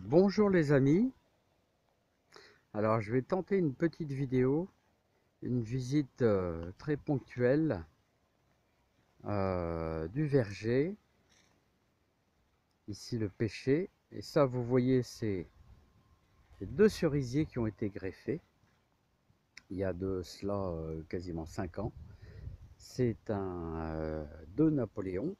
Bonjour les amis, alors je vais tenter une petite vidéo, une visite très ponctuelle du verger, ici le pêcher, et ça vous voyez c'est deux cerisiers qui ont été greffés, il y a de cela quasiment 5 ans, c'est un de Napoléon,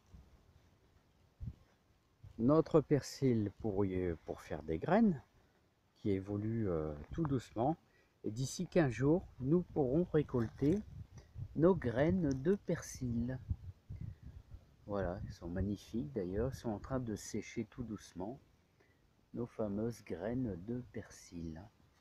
notre persil pour faire des graines, qui évolue tout doucement, et d'ici 15 jours nous pourrons récolter nos graines de persil. Voilà, elles sont magnifiques d'ailleurs, elles sont en train de sécher tout doucement, nos fameuses graines de persil.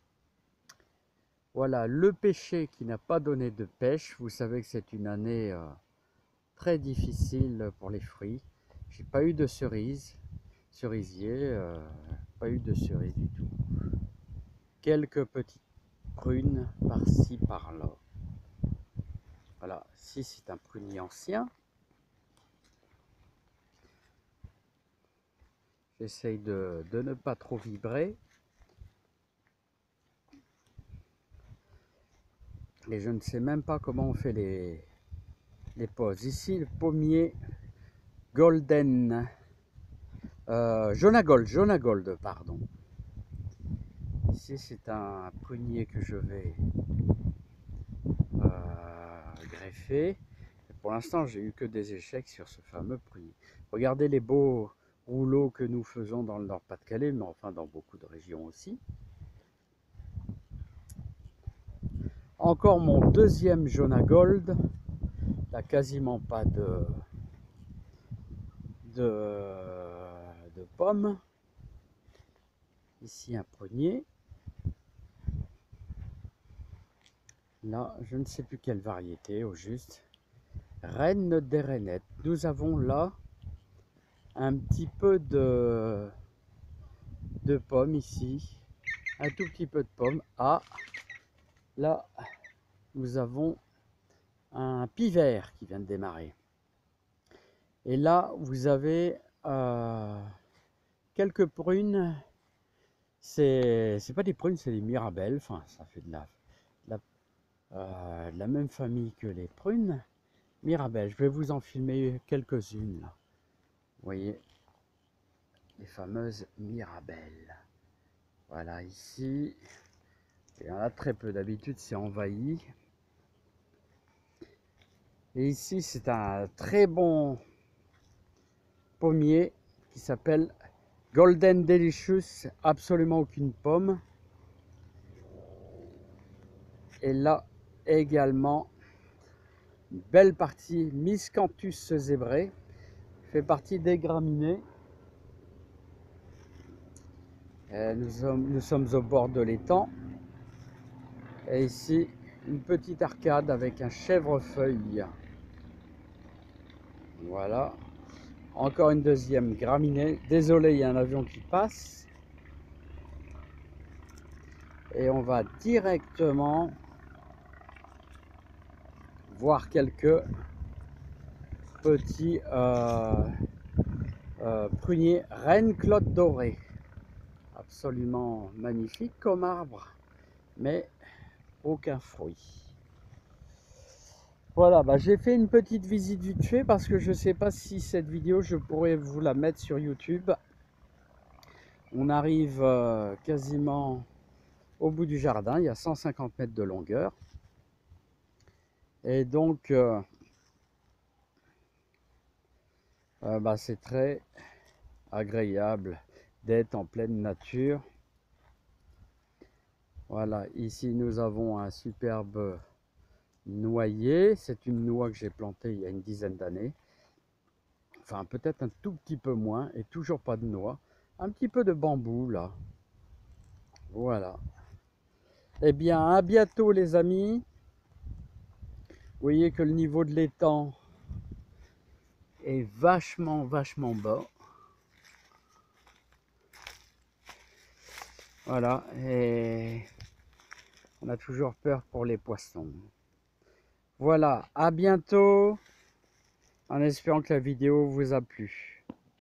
Voilà, le pêcher qui n'a pas donné de pêche, vous savez que c'est une année très difficile pour les fruits. J'ai pas eu de cerisier, pas eu de cerises du tout. Quelques petites prunes par-ci par-là. Voilà, ici c'est un prunier ancien. J'essaye de ne pas trop vibrer. Et je ne sais même pas comment on fait les pauses. Ici, le pommier Golden. Jonagold, pardon. Ici, c'est un prunier que je vais greffer. Pour l'instant, j'ai eu que des échecs sur ce fameux prunier. Regardez les beaux rouleaux que nous faisons dans le Nord-Pas-de-Calais, mais enfin dans beaucoup de régions aussi. Encore mon deuxième Jonagold. Il n'a quasiment pas de pommes. Ici un prunier. Là, je ne sais plus quelle variété au juste. Reine des Rainettes. Nous avons là un petit peu de pommes ici. Un tout petit peu de pommes. Ah, là, nous avons un pivert qui vient de démarrer. Et là, vous avez quelques prunes. C'est pas des prunes, c'est des mirabelles. Enfin, ça fait de la même famille que les prunes. Mirabelle, je vais vous en filmer quelques-unes là. Vous voyez, les fameuses mirabelles. Voilà, ici, il y en a très peu, d'habitude c'est envahi. Et ici, c'est un très bon pommier qui s'appelle Golden Delicious, absolument aucune pomme. Et là également, une belle partie Miscanthus zébré, fait partie des graminées. Nous sommes au bord de l'étang. Et ici, une petite arcade avec un chèvrefeuille. Voilà. Encore une deuxième graminée. Désolé, il y a un avion qui passe. Et on va directement voir quelques petits pruniers Reine Claude Doré. Absolument magnifique comme arbre, mais aucun fruit. Voilà, j'ai fait une petite visite vite fait parce que je ne sais pas si cette vidéo, je pourrais vous la mettre sur YouTube. On arrive quasiment au bout du jardin, il y a 150 mètres de longueur. Et donc, c'est très agréable d'être en pleine nature. Voilà, ici nous avons un superbe noyer. C'est une noix que j'ai plantée il y a une dizaine d'années. Enfin, peut-être un tout petit peu moins, et toujours pas de noix. Un petit peu de bambou là. Voilà. Eh bien, à bientôt les amis. Vous voyez que le niveau de l'étang est vachement bas. Voilà, et on a toujours peur pour les poissons. Voilà, à bientôt, en espérant que la vidéo vous a plu.